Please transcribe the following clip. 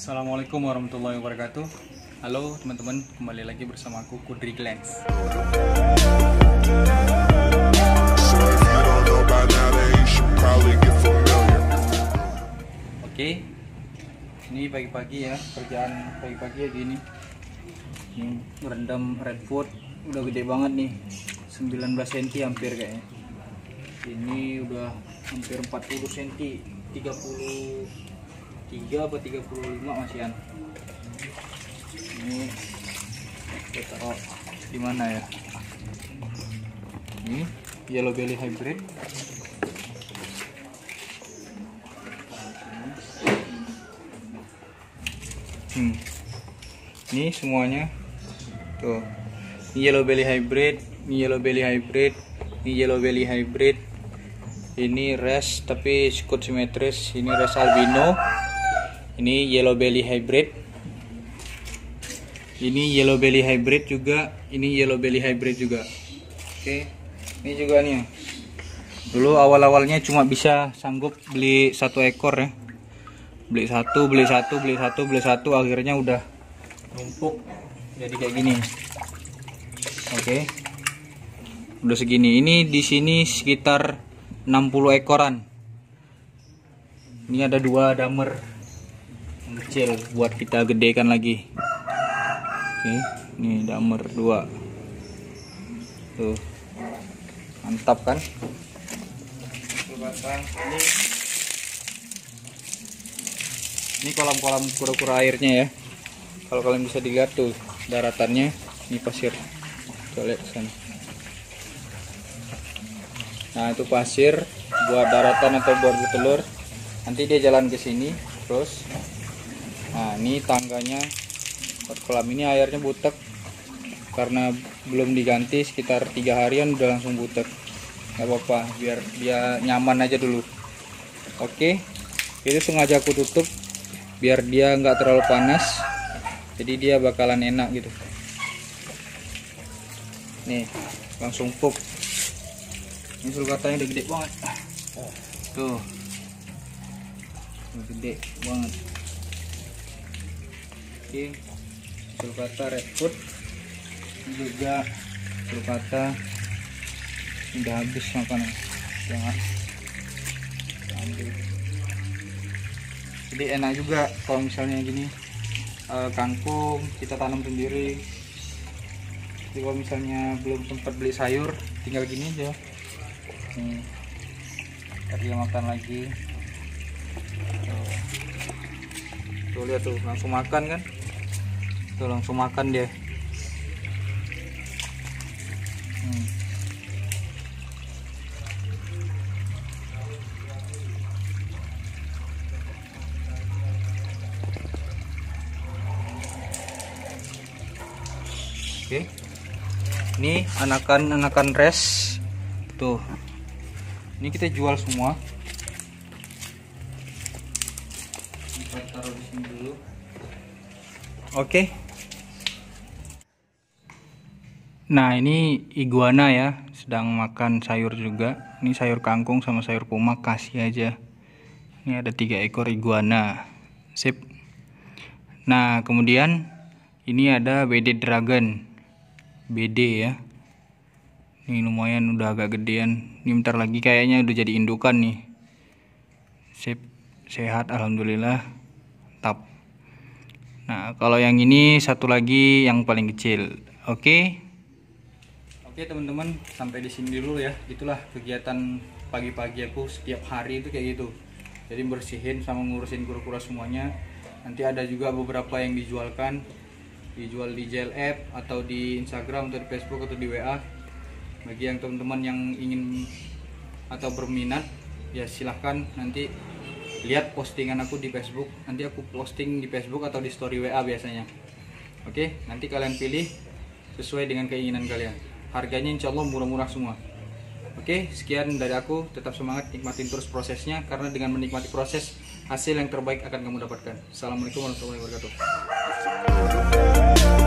Assalamualaikum warahmatullahi wabarakatuh. Halo teman-teman, kembali lagi bersama aku Kudri Glens. Oke, ini pagi-pagi ya, kerjaan pagi-pagi ya gini. Ini merendam redwood, udah gede banget nih, 19 cm hampir kayaknya. Ini udah hampir 40 cm, 33 atau 35 masihan. Ini kita taruh di mana ya? Ini yellow belly hybrid. Ini semuanya tuh. Ini yellow belly hybrid, ini yellow belly hybrid, ini yellow belly hybrid. Ini res tapi skut simetris. Ini res albino. Ini yellow belly hybrid. Ini yellow belly hybrid juga. Ini yellow belly hybrid juga. Oke. Ini juga nih. Dulu awal-awalnya cuma bisa sanggup beli 1 ekor ya. Beli satu, akhirnya udah numpuk jadi kayak gini. Oke. Udah segini. Ini di sini sekitar 60 ekoran. Ini ada 2 damer kecil buat kita gedekan lagi. Oke, ini damer 2. Tuh. Mantap kan? Ini kolam-kolam kura-kura airnya ya. Kalau kalian bisa dilihat tuh daratannya, ini pasir. Coba lihat sana. Nah, itu pasir buat daratan atau buat bertelur. Nanti dia jalan ke sini terus. Nah, ini tangganya buat kolam ini airnya butek karena belum diganti sekitar 3 harian udah langsung butek. Gak apa-apa, biar dia nyaman aja dulu. Oke, itu sengaja aku tutup biar dia nggak terlalu panas. Jadi dia bakalan enak gitu. Nih, langsung pup. Ini sulcatanya udah gede banget. Tuh. Udah gede banget. Oke. Sulcata redwood. Ini juga sulcata udah habis makanan. Jangan ambil. Jadi enak juga kalau misalnya gini kangkung kita tanam sendiri. Jadi kalau misalnya belum sempat beli sayur, tinggal gini aja. Nih, dia makan lagi. Tuh lihat tuh, langsung makan kan? Tuh langsung makan dia. Oke. Ini anakan res. Tuh. Ini kita jual semua. Kita taruh di sini dulu. Oke. Nah, ini iguana ya, sedang makan sayur juga. Ini sayur kangkung sama sayur pumak, kasih aja. Ini ada 3 ekor iguana. Sip. Nah, kemudian ini ada BD Dragon. BD ya. Ini lumayan udah agak gedean. Ini bentar lagi kayaknya udah jadi indukan nih. Sip, sehat alhamdulillah. Tap. Nah, kalau yang ini satu lagi yang paling kecil. Oke. Oke teman-teman, sampai di sini dulu ya. Itulah kegiatan pagi-pagi aku setiap hari itu kayak gitu. Jadi bersihin sama ngurusin kura-kura semuanya. Nanti ada juga beberapa yang dijualkan. Dijual di JL App atau di Instagram atau di Facebook atau di WA. Bagi yang teman-teman yang ingin atau berminat, ya silahkan nanti lihat postingan aku di Facebook. Nanti aku posting di Facebook atau di story WA biasanya. Oke, nanti kalian pilih sesuai dengan keinginan kalian. Harganya insya Allah murah-murah semua. Oke, sekian dari aku. Tetap semangat, nikmatin terus prosesnya. Karena dengan menikmati proses, hasil yang terbaik akan kamu dapatkan. Assalamualaikum warahmatullahi wabarakatuh.